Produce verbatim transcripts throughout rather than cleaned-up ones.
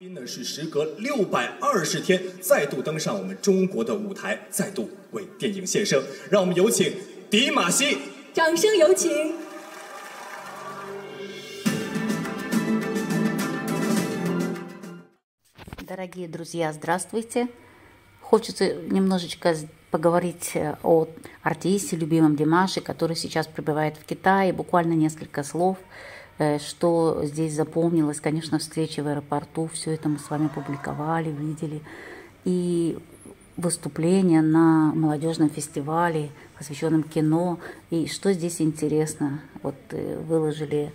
呢是时隔六百二十天再度登上我们中国的舞台，再度为电影献声。让我们有请迪玛希， 掌声有请。 Дорогие друзья, здравствуйте! Хочется немножечко поговорить о артисте, любимом Димаше, который сейчас пребывает в Китае. Буквально несколько слов, что здесь запомнилось. Конечно, встречи в аэропорту, все это мы с вами публиковали, видели. И выступления на молодежном фестивале, посвященном кино. И что здесь интересно, вот выложили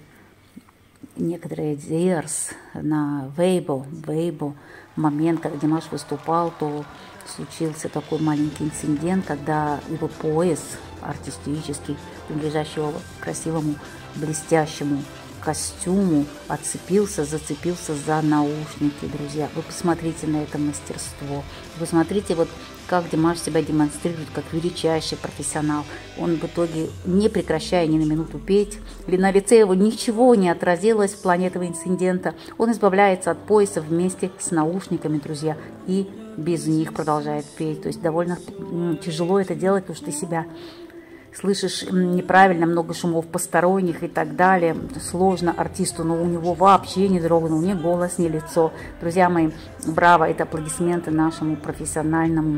некоторые диерс на Weibo, Weibo. В момент, когда Димаш выступал, то случился такой маленький инцидент, когда его пояс артистический, принадлежащий его красивому блестящему костюму, отцепился, зацепился за наушники, друзья. Вы посмотрите на это мастерство. Вы смотрите, вот как Димаш себя демонстрирует, как величайший профессионал. Он в итоге, не прекращая ни на минуту петь, или на лице его ничего не отразилось в плане этого инцидента, он избавляется от пояса вместе с наушниками, друзья, и без них продолжает петь. То есть довольно тяжело это делать, потому что ты себя слышишь неправильно, много шумов посторонних и так далее. Сложно артисту, но у него вообще не дрогнул ни голос, ни лицо. Друзья мои, браво, это аплодисменты нашему профессиональному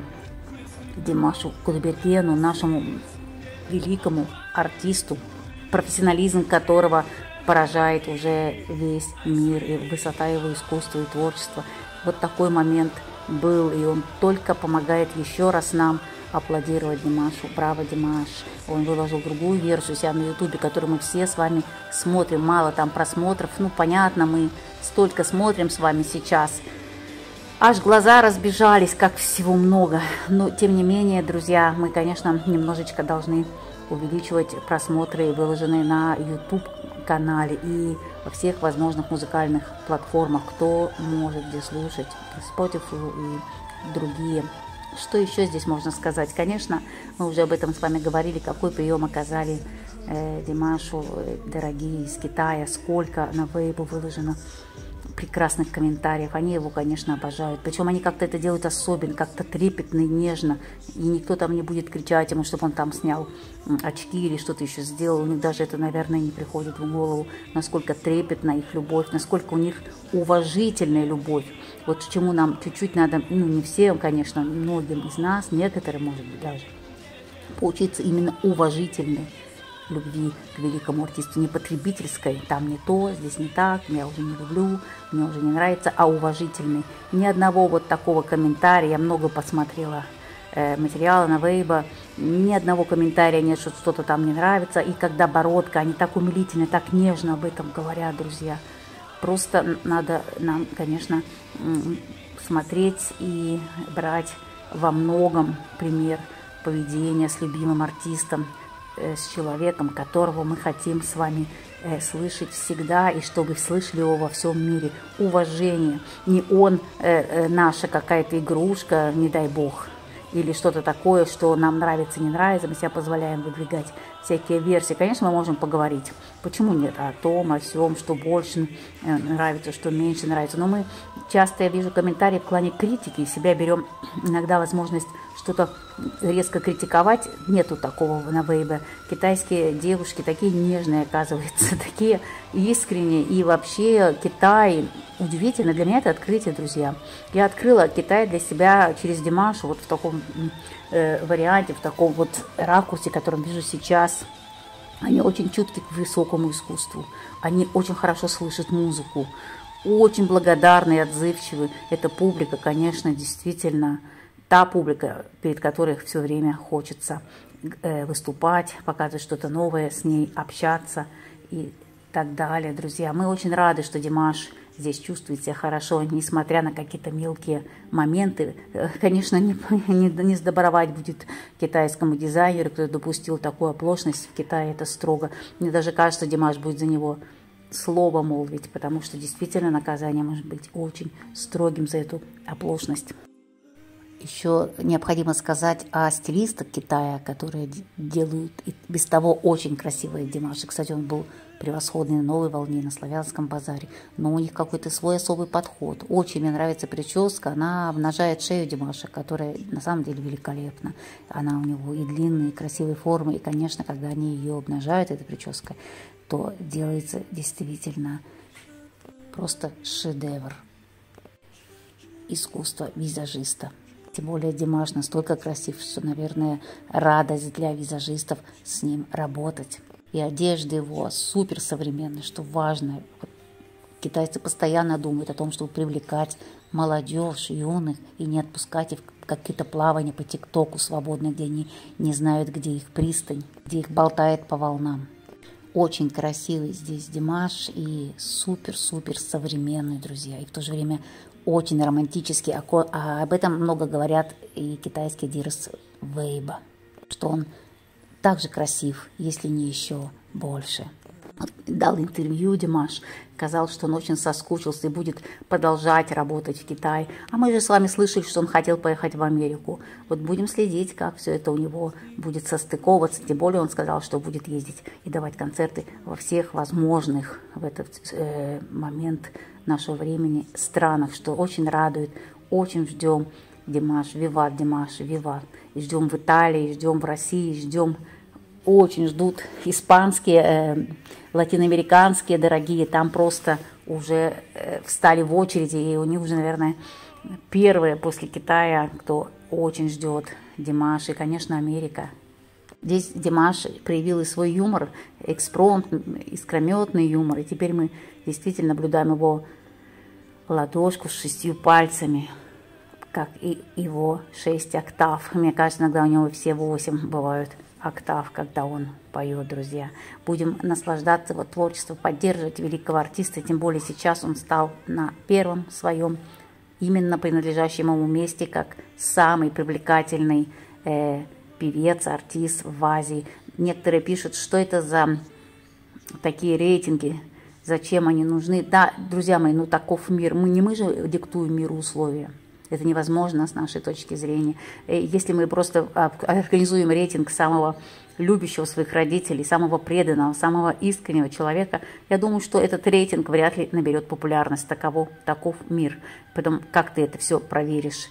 Димашу Кудайбергену, нашему великому артисту, профессионализм которого поражает уже весь мир, и высота его искусства и творчества. Вот такой момент был, и он только помогает еще раз нам аплодировать Димашу. Браво, Димаш. Он выложил другую версию себя на ютубе, которую мы все с вами смотрим. Мало там просмотров. Ну, понятно, мы столько смотрим с вами сейчас. Аж глаза разбежались, как всего много. Но, тем не менее, друзья, мы, конечно, немножечко должны увеличивать просмотры, выложенные на YouTube-канале и во всех возможных музыкальных платформах. Кто может где слушать, Spotify и другие. Что еще здесь можно сказать? Конечно, мы уже об этом с вами говорили, какой прием оказали э, Димашу, э, дорогие, из Китая, сколько на Weibo выложено прекрасных комментариев. Они его, конечно, обожают. Причем они как-то это делают особенно, как-то трепетно и нежно. И никто там не будет кричать ему, чтобы он там снял очки или что-то еще сделал. У них даже это, наверное, не приходит в голову, насколько трепетна их любовь, насколько у них уважительная любовь. Вот к чему нам чуть-чуть надо, ну не всем, конечно, многим из нас, некоторым, может быть, даже, поучиться именно уважительной любви к великому артисту, не потребительской, там не то, здесь не так, я уже не люблю, мне уже не нравится, а уважительной. Ни одного вот такого комментария, я много посмотрела э, материала на Weibo, ни одного комментария нет, что что-то там не нравится, и когда Бородка, они так умилительно, так нежно об этом говорят, друзья. Просто надо нам, конечно, смотреть и брать во многом пример поведения с любимым артистом, с человеком, которого мы хотим с вами слышать всегда, и чтобы слышали его во всем мире. Уважение. Не он э, наша какая-то игрушка, не дай бог, или что-то такое, что нам нравится, не нравится, мы себе позволяем выдвигать всякие версии. Конечно, мы можем поговорить, почему нет, о том, о всем, что больше нравится, что меньше нравится. Но мы часто, я вижу комментарии в плане критики, себя берем иногда возможность что-то резко критиковать. Нету такого на Weibo. Китайские девушки такие нежные, оказывается, такие искренние. И вообще Китай удивительно. Для меня это открытие, друзья. Я открыла Китай для себя через Димашу, вот в таком э, варианте, в таком вот ракурсе, которым вижу сейчас. Они очень чутки к высокому искусству. Они очень хорошо слышат музыку. Очень благодарны и отзывчивы. Эта публика, конечно, действительно та публика, перед которой все время хочется э, выступать, показывать что-то новое, с ней общаться и так далее. Друзья, мы очень рады, что Димаш здесь чувствует себя хорошо, несмотря на какие-то мелкие моменты. Конечно, не, не, не сдобровать будет китайскому дизайнеру, кто допустил такую оплошность в Китае, это строго. Мне даже кажется, Димаш будет за него слово молвить, потому что действительно наказание может быть очень строгим за эту оплошность. Еще необходимо сказать о стилистах Китая, которые делают и без того очень красивые Димаши. Кстати, он был превосходный на Новой волне, на Славянском базаре. Но у них какой-то свой особый подход. Очень мне нравится прическа. Она обнажает шею Димаша, которая на самом деле великолепна. Она у него и длинные, и красивые формы. И, конечно, когда они ее обнажают, эта прическа, то делается действительно просто шедевр искусства визажиста. Тем более Димаш настолько красив, что, наверное, радость для визажистов с ним работать. И одежда его супер современная, что важно. Китайцы постоянно думают о том, чтобы привлекать молодежь, юных, и не отпускать их в какие-то плавания по ТикТоку свободно, где они не знают, где их пристань, где их болтает по волнам. Очень красивый здесь Димаш и супер-супер современный, друзья. И в то же время очень романтический. А об этом много говорят и китайские дирс Вейба, что он также красив, если не еще больше. Дал интервью Димаш, сказал, что он очень соскучился и будет продолжать работать в Китае. А мы же с вами слышали, что он хотел поехать в Америку. Вот будем следить, как все это у него будет состыковываться. Тем более он сказал, что будет ездить и давать концерты во всех возможных в этот э, момент нашего времени странах, что очень радует. Очень ждем Димаш, виват Димаш, виват. И ждем в Италии, ждем в России, ждем. Очень ждут испанские, э, латиноамериканские дорогие, там просто уже э, встали в очереди, и у них уже, наверное, первые после Китая, кто очень ждет Димаш, и, конечно, Америка. Здесь Димаш проявил и свой юмор, экспромт, искрометный юмор, и теперь мы действительно наблюдаем его ладошку с шестью пальцами, как и его шесть октав. Мне кажется, иногда у него все восемь бывают октав, когда он поет, друзья. Будем наслаждаться его творчеством, поддерживать великого артиста, тем более сейчас он стал на первом своем, именно принадлежащем ему месте, как самый привлекательный э, певец, артист в Азии. Некоторые пишут, что это за такие рейтинги, зачем они нужны. Да, друзья мои, ну таков мир. Мы не мы же диктуем миру условия. Это невозможно с нашей точки зрения. Если мы просто организуем рейтинг самого любящего своих родителей, самого преданного, самого искреннего человека, я думаю, что этот рейтинг вряд ли наберет популярность. Таково, таков мир. Поэтому как ты это все проверишь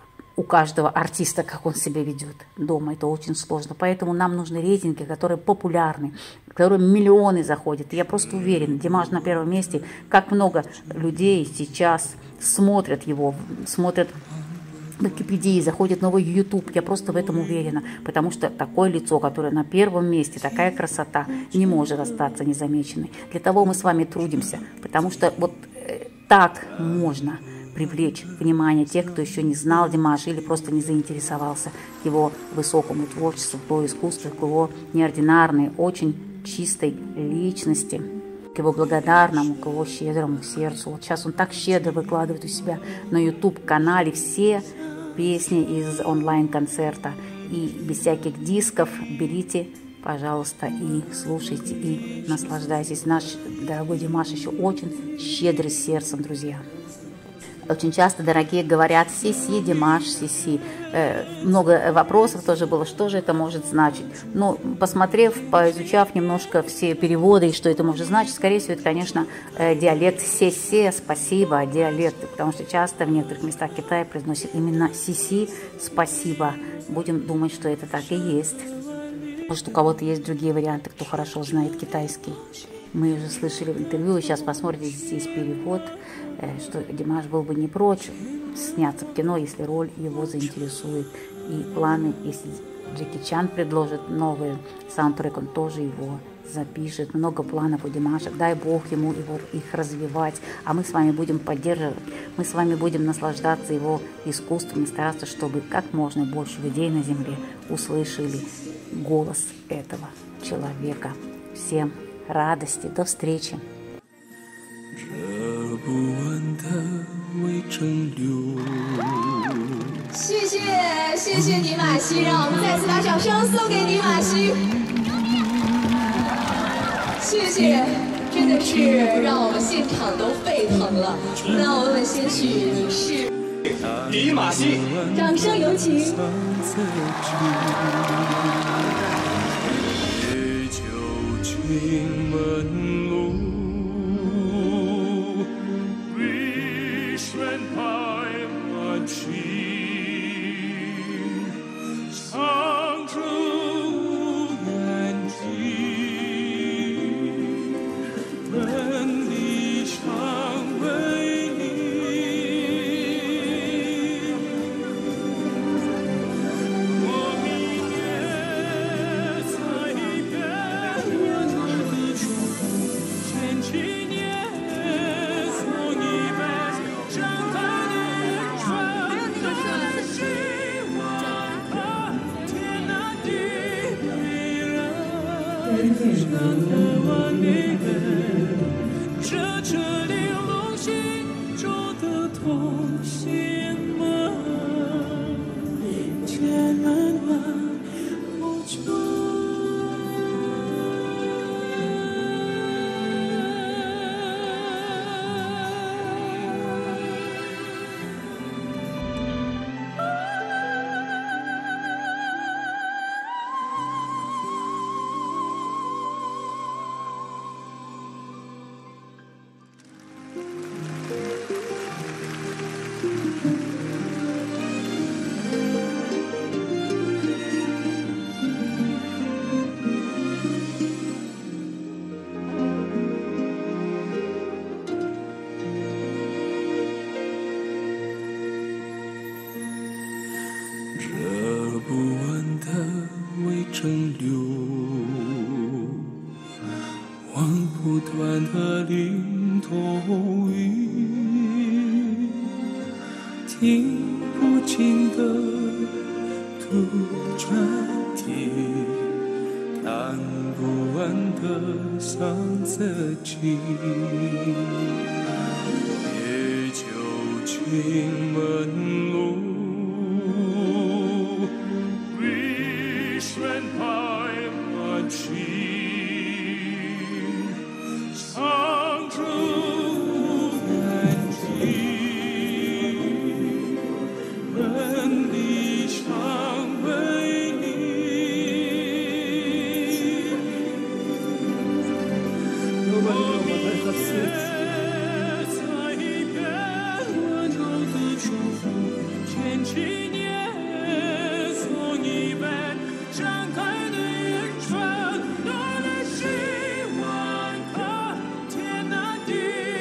у каждого артиста, как он себя ведет дома? Это очень сложно. Поэтому нам нужны рейтинги, которые популярны, которые миллионы заходят. Я просто уверена, Димаш на первом месте. Как много людей сейчас смотрят его, смотрят в Википедии, заходят в новый YouTube. Я просто в этом уверена, потому что такое лицо, которое на первом месте, такая красота, не может остаться незамеченной. Для того мы с вами трудимся, потому что вот э, так можно привлечь внимание тех, кто еще не знал Димаша или просто не заинтересовался к его высокому творчеству, к его искусству, к его неординарной, очень чистой личности, к его благодарному, к его щедрому сердцу. Вот сейчас он так щедро выкладывает у себя на YouTube-канале все песни из онлайн-концерта. И без всяких дисков берите, пожалуйста, и слушайте, и наслаждайтесь. Наш дорогой Димаш еще очень щедрый сердцем, друзья. Очень часто, дорогие, говорят «Си-си, Димаш, си-си». Э, много вопросов тоже было, что же это может значить. Ну, посмотрев, поизучав немножко все переводы и что это может значить, скорее всего, это, конечно, э, диалект «се-се», «спасибо», диалект, потому что часто в некоторых местах Китая произносят именно «си-си», «спасибо». Будем думать, что это так и есть. Может, у кого-то есть другие варианты, кто хорошо знает китайский. Мы уже слышали в интервью, и сейчас посмотрите, здесь перевод, что Димаш был бы не прочь сняться в кино, если роль его заинтересует. И планы, если Джеки Чан предложит новый саундтрек, он тоже его запишет. Много планов у Димаша. Дай Бог ему его, их развивать. А мы с вами будем поддерживать, мы с вами будем наслаждаться его искусством и стараться, чтобы как можно больше людей на земле услышали голос этого человека. Всем радости, до встречи. 谢谢谢谢迪玛希，让我们再次把掌声送给迪玛希。谢谢，真的是让我们现场都沸腾了。那我问仙许，你是？ 迪玛希。 掌声有请。 夜酒清门路，绿轩拍马骑，长征无远近，问理想为你。我明月在边，我的祝福千禧年，送一杯张开的圆船，那希望天南地北，山河万里远，这这玲珑心中的同心门，千门万户春。热不完的微蒸馏，望不断的林头雨，听不尽的杜鹃啼，弹不完的桑梓情。夜酒清门路，绿轩拍马骑，长征无远近，问理想为你。我明月在边，温柔的祝福千禧年，送一杯张开的圆船，暖了希望的天南地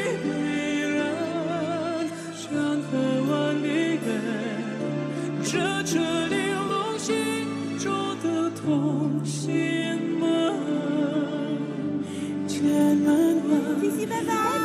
北，山河万里远，这这玲珑心中的同心门，千门万。 谢谢，拜拜。